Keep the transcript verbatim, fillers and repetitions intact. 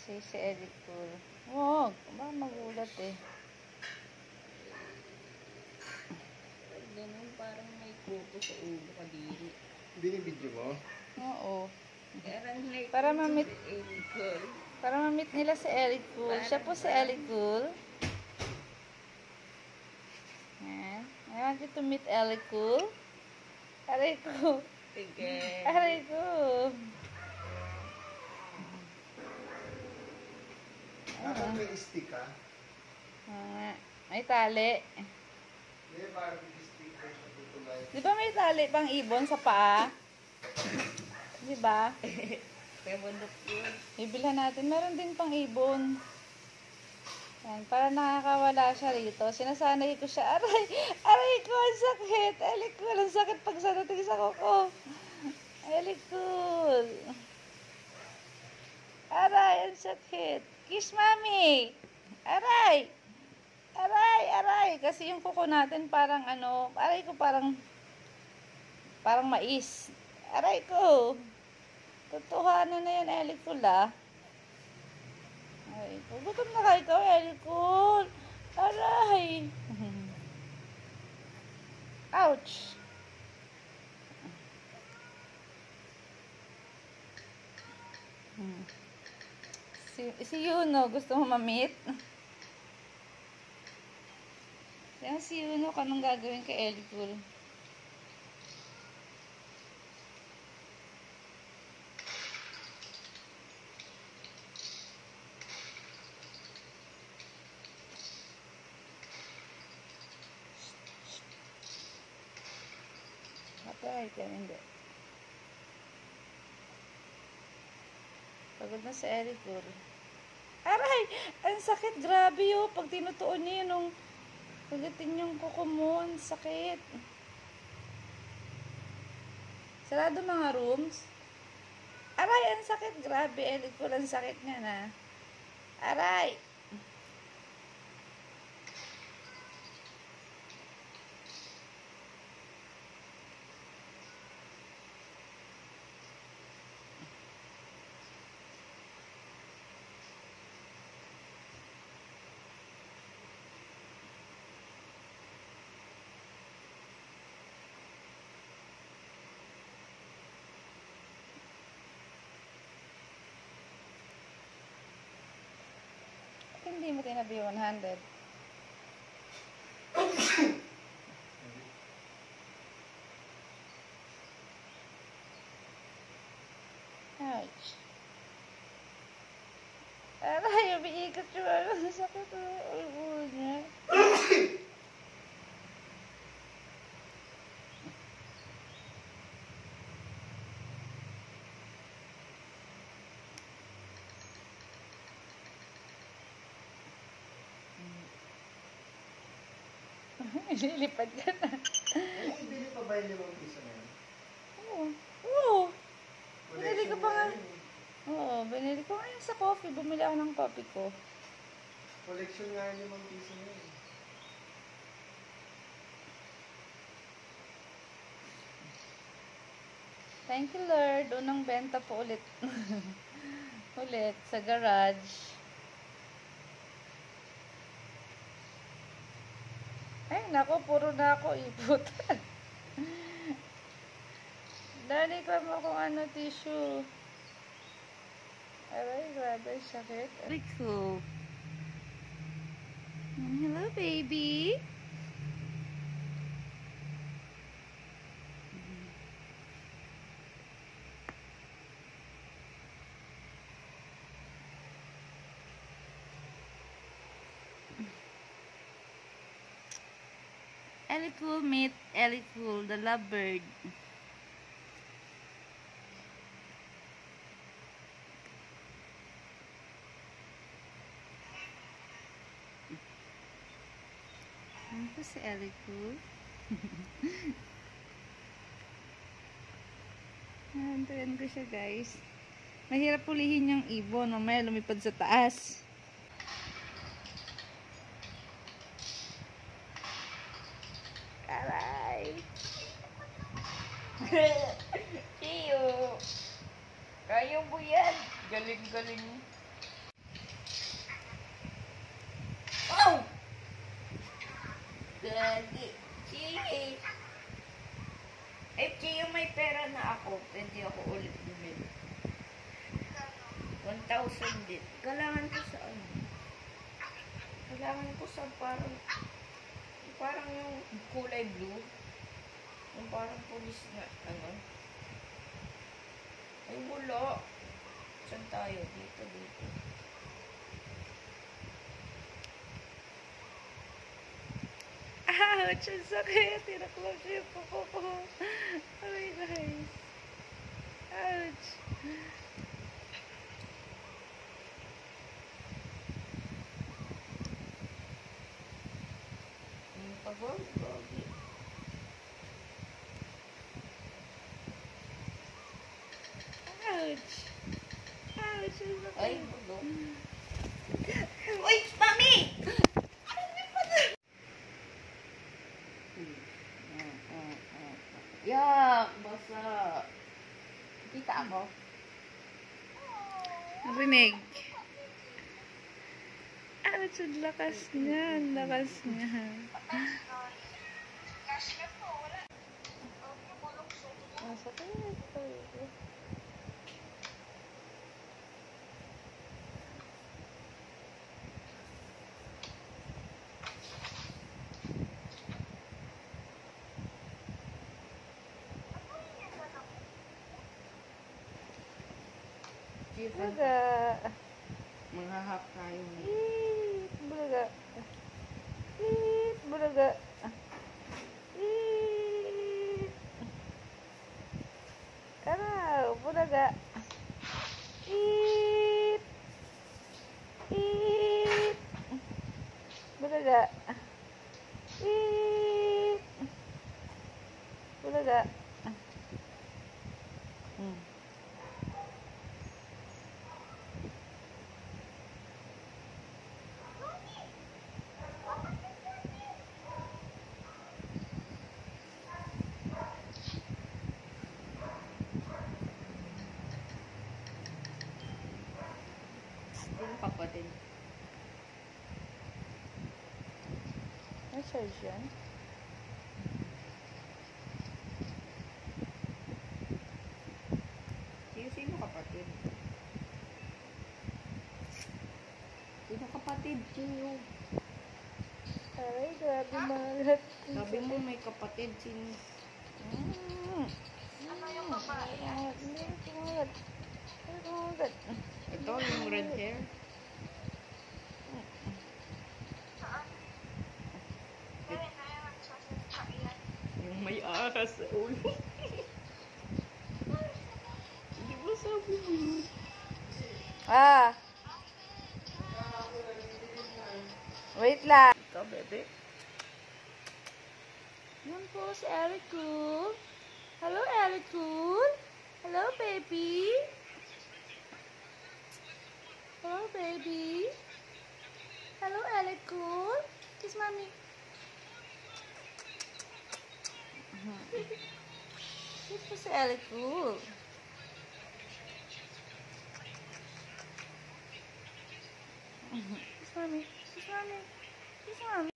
kasi si ELLICUL. Huwag, baka magulat eh. Ganun, parang may kuko sa ulo kadiri. Binibidyo mo? Oo. Like Para ma-meet, ELLICUL. para ma-meet nila si ELLICUL. Siya po si ELLICUL. Ayan. I want you to meet ELLICUL. Aray ko. Sige. Aray ko. Bakit may stick ka? Ah, may tali. Hindi, parang may stick ka sa tutulay. Di ba may tali pang ibon sa paa? Di ba? Kaya bundok yun. Ibilhan natin. Meron din pang ibon. Yan, para nakakawala siya rito. Sinasanay ko siya. Aray! Aray ko! Ang sakit! ELLICUL! Ang sakit pag sarating sa kuko. ELLICUL! Aray! Ang sakit! Kiss mami! Aray! Aray! Aray! Kasi yung kuko natin parang ano, aray ko parang parang mais. Aray ko! Totohanan na yan, ELLICUL ah. Aray ko. Gutom na ka ikaw, ELLICUL. Aray. Ouch. Si, si Yuno, gusto mo ma-meet? Yan si Yuno, kanong gagawin kay ELLICUL? Copyright yan, hindi. Pagod na si ELLICUL. Aray! Ang sakit! Grabe yun! Pag tinutuon niya yun, nung pagatin yung kuko mo, ang sakit. Sarado mga rooms. Aray! Ang sakit! Grabe, ELLICUL. Ang sakit nga na. Aray! Hindi mo tinabi one hundred. Ouch. Aray, umiikot yung ano. Sakit yung ulo niya. Lilipad ka na. Ay, ibili pa ba yung limang piso na yun? Oo. Oo. Binili ko Collection pa nga. nga yun eh. Oo, binili ko ngayon sa coffee. Bumili ako ng coffee ko. Collection nga yung limang piso na yun. Thank you, Lord. Unang benta po ulit. Ulit sa garage. Ay, nako, puro na ako ipot. Dali ka mo kung ano tissue. Aray, grabe, sakit. ELLICUL. Hello, baby. ELLICUL, meet ELLICUL, the lovebird. Ano po si ELLICUL? Nantayan ko siya, guys. Mahirap pulihin yung ibon. Mamaya lumipad sa taas. Aray! Iyo! Kaya mo yan! Galing-galing. Lagi. Chi. Eh, Chi, yung may pera na ako, pwede ako ulit bumili. one thousand din. Kailangan ko sa ano? Kailangan ko sa parang, parang yung kulay blue. Yung parang police na, ano? Ay, wala. Saan tayo? Dito, dito. Ouch! Ang sakit! Tinaklock yung kuko ko. Oh my guys. Ouch! Yung pagod, gogi. Ouch! Ouch! Ang sakit. Ay, bulo. Uy, mami! Yak, basa. Kita ako. Narinig. Ouch! Ang lakas niya. Ang lakas niya. Ang sakit. Bulaga. Mga hap tayo na. Eat, bulaga. Eat, bulaga. Eat. Araw, bulaga. Eat. Eat. Bulaga. Eat. Bulaga. Hmm. Yung kapatid. May charge yan? Sino, sino kapatid? Sino kapatid? Sino? Aray, grabe malat. Sabi mo may kapatid. Sino? Mm. Ano yung babae? Hindi, kumagat. Ay, kumagat. Ito, yung red hair. Yung may akas sa ulo. Hindi ba sabi mo yun? Ah! Wait lang. Ito, bebe. Yun po si ELLICUL. Hello, ELLICUL. Hello, baby. Hello, baby. Hello, ELLICUL. Kiss mommy. Yun po si ELLICUL. Kiss mommy. Kiss mommy. Kiss mommy.